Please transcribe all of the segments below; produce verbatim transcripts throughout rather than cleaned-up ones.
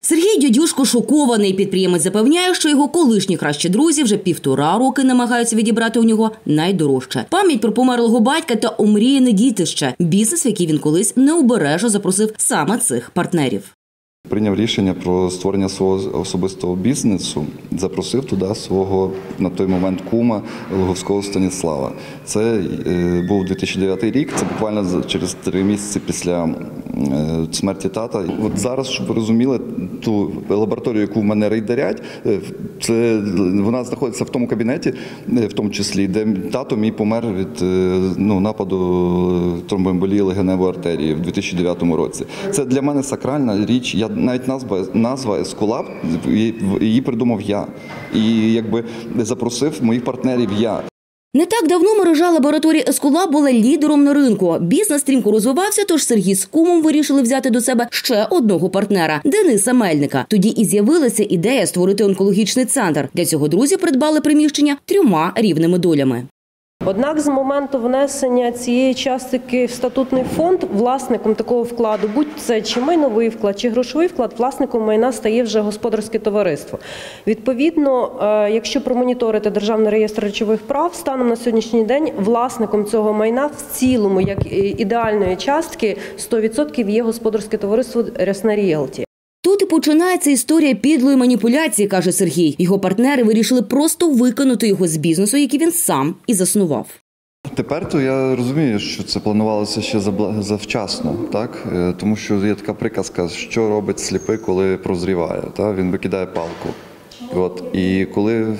Сергій Дядюшко шокований. Підприємець запевняє, що його колишні кращі друзі вже півтора роки намагаються відібрати у нього найдорожче – пам'ять про померлого батька та омріяне дітище – бізнес, в який він колись необережно запросив саме цих партнерів. Прийняв рішення про створення свого особистого бізнесу, запросив туди свого на той момент кума Луговського Станіслава. Це е, був дві тисячі дев'ятий рік, це буквально через три місяці після е, смерті тата. От зараз, щоб ви розуміли, ту лабораторію, яку в мене рейдерять, це, вона знаходиться в тому кабінеті, в тому числі, де тато мій помер від ну, нападу тромбоемболії легеневої артерії в дві тисячі дев'ятому році. Це для мене сакральна річ. Я навіть назва, назва Ескулап, її придумав я. І якби запросив моїх партнерів я. Не так давно мережа лабораторій Ескулап була лідером на ринку. Бізнес стрімко розвивався, тож Сергій з кумом вирішили взяти до себе ще одного партнера – Дениса Мельника. Тоді і з'явилася ідея створити онкологічний центр. Для цього друзі придбали приміщення трьома рівними долями. Однак з моменту внесення цієї частки в статутний фонд власником такого вкладу, будь це чи майновий вклад, чи грошовий вклад, власником майна стає вже господарське товариство. Відповідно, якщо промоніторити Державний реєстр речових прав, станом на сьогоднішній день власником цього майна в цілому, як ідеальної частки, сто відсотків є господарське товариство «Рясна Ріелті». Тут і починається історія підлої маніпуляції, каже Сергій. Його партнери вирішили просто викинути його з бізнесу, який він сам і заснував. Тепер то я розумію, що це планувалося ще завчасно, так? Тому що є така приказка, що робить сліпий, коли прозріває. Так? Він викидає палку. От. І коли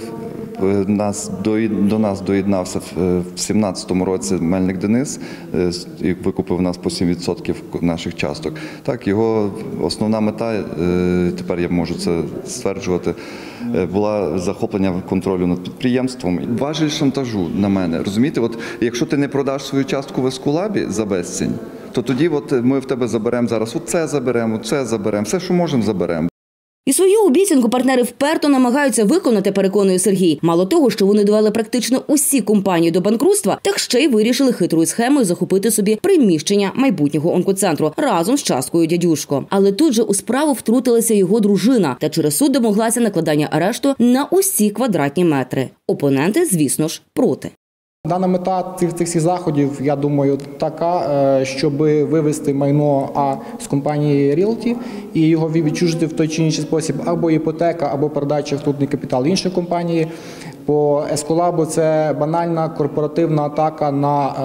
нас, до, до нас доєднався в сімнадцятому році Мельник Денис і викупив нас по сім відсотків наших часток, так, його основна мета, тепер я можу це стверджувати, була захоплення контролю над підприємством. Важіль шантажу на мене. Розумієте, от якщо ти не продаш свою частку в Ескулабі за безцінь, то тоді от ми в тебе заберемо зараз оце заберемо, оце заберемо, все, що можемо, заберемо. І свою обіцянку партнери вперто намагаються виконати, переконує Сергій. Мало того, що вони довели практично усі компанії до банкрутства, так ще й вирішили хитрою схемою захопити собі приміщення майбутнього онкоцентру разом з часткою Дядюшко. Але тут же у справу втрутилася його дружина та через суд домоглася накладання арешту на усі квадратні метри. Опоненти, звісно ж, проти. Дана мета цих, цих всіх заходів, я думаю, така, щоб вивести майно А з компанії Ріелті і його відчужити в той чи інший спосіб або іпотека, або передача в статутний капітал іншої компанії. По Ескулабу це банальна корпоративна атака на,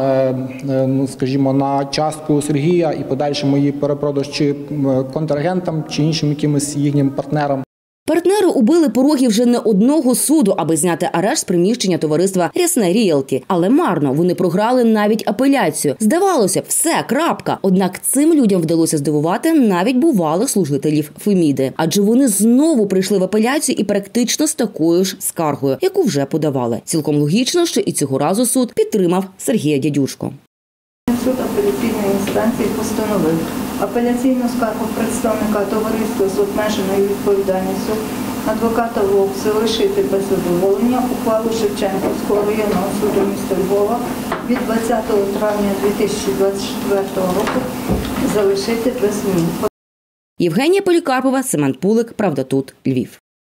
ну, скажімо, на частку Сергія і подальшому її перепродаж чи контрагентам, чи іншим якимось їхнім партнерам. Партнери убили пороги вже не одного суду, аби зняти арешт з приміщення товариства «Рясна Ріелті». Але марно, вони програли навіть апеляцію. Здавалося б, все, крапка. Однак цим людям вдалося здивувати навіть бувалих служителів Феміди. Адже вони знову прийшли в апеляцію і практично з такою ж скаргою, яку вже подавали. Цілком логічно, що і цього разу суд підтримав Сергія Дядюшко. Суд апеляційної інстанції постановив апеляційну скаргу представника товариства з обмеженою відповідальністю адвоката Вовкси лишити без задоволення ухвалу Шевченківського районного суду міста Львова від двадцятого травня дві тисячі двадцять четвертого року залишити без змін. Євгенія Полікарпова, Семен Пулик, Правда тут, Львів.